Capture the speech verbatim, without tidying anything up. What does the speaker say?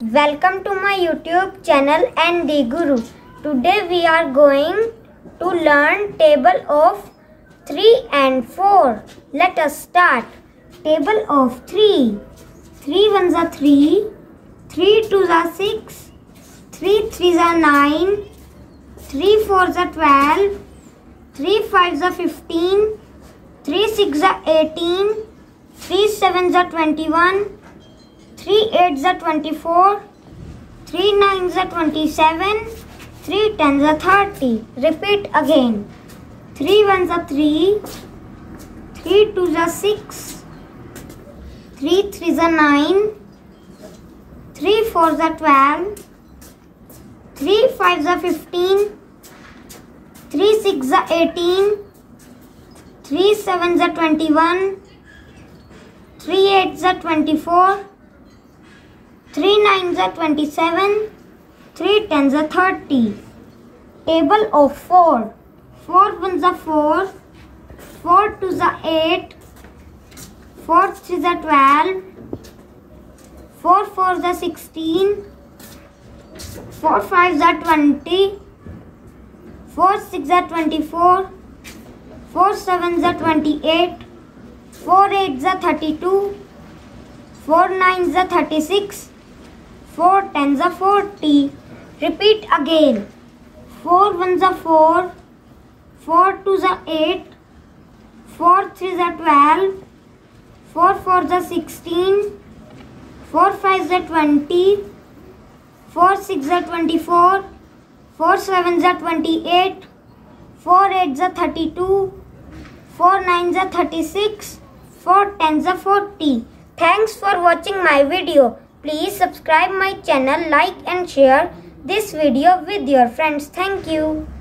Welcome to my YouTube channel N D Guru. Today we are going to learn table of three and four. Let us start. Table of three. three ones are three, three twos are six, three threes are nine, three fours are twelve, three fives are fifteen, three sixes are eighteen, three sevens are twenty-one, three eights are twenty-four, three nines are twenty-seven, three tens are thirty. Repeat again. three ones are three, three twos are six, three threes are nine, three fours are twelve, three fives are fifteen, three sixes are eighteen, three sevens are twenty-one, three eights are twenty-four, three nines are twenty-seven, three tens are thirty. Table of four. four ones are four, four twos are eight, four threes are twelve, four fours are sixteen, four fives are twenty, four sixes are twenty-four, four sevens are twenty-eight, four eights are thirty-two, four nines are thirty-six, four tens are forty. Repeat again. four ones are four, four twos are eight, four threes are twelve, four fours are sixteen, four fives are twenty, four sixes are twenty-four, four sevens are twenty-eight, four eights are thirty-two, four nines are thirty-six, four tens are forty. Thanks for watching my video. Please subscribe my channel, like and share this video with your friends. Thank you.